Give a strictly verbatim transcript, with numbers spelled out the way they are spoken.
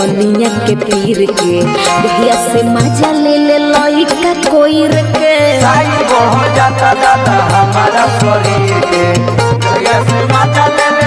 जवनिया के पीर के दहिया से मजा ले ले लइका कोई के साई हो जाता दादा हमारा शरीर के दहिया से मजा ले